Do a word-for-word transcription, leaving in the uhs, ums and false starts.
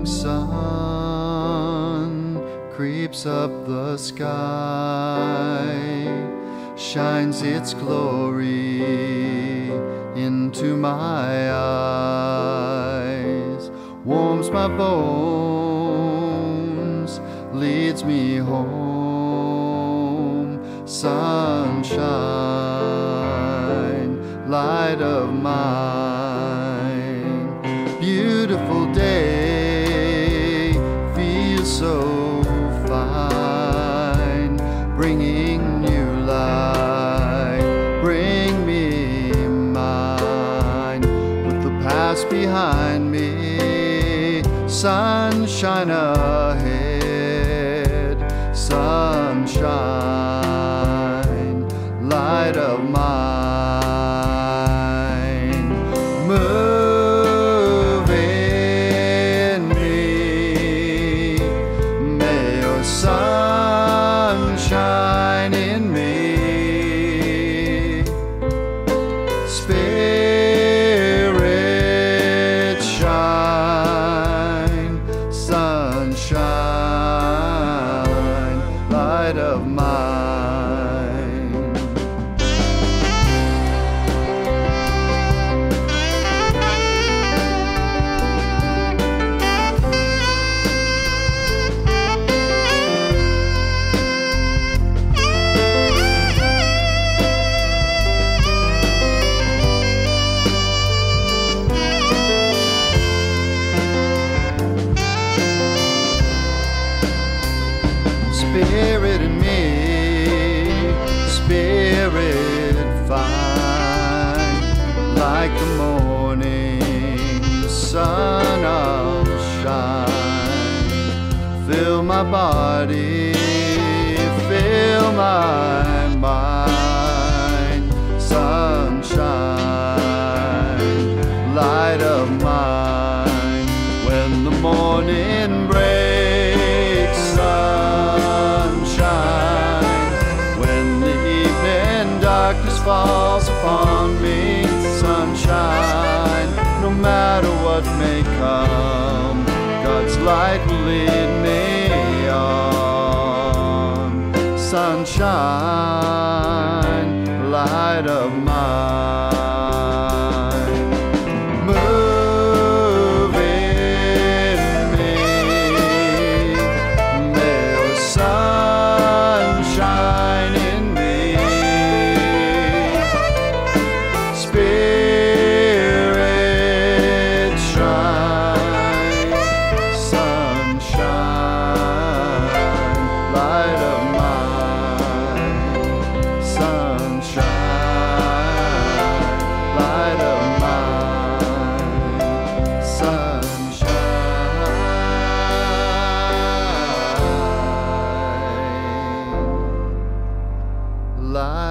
morning sun creeps up the sky, shines its glory into my eyes, warms my bones, leads me home. Sunshine, light of mine, beautiful day, feels so fine, bringing new light, bring me mine. Put the past behind me, sunshine ahead, sunshine, light of mine, move in me, may your sunshine in me, Spirit shine, sunshine, light of mine. Spirit in me, spirit fine, like the morning sun of shine. Fill my body, fill my mind, sunshine, light of mine. When the morning breaks, sunshine, when the evening darkness falls upon me, sunshine, no matter what may come, God's light will lead me on. Sunshine, light of mine, move in me, may your sunshine in me, Spirit shine, sunshine, light of mine, sunshine, light of mine, sunshine, light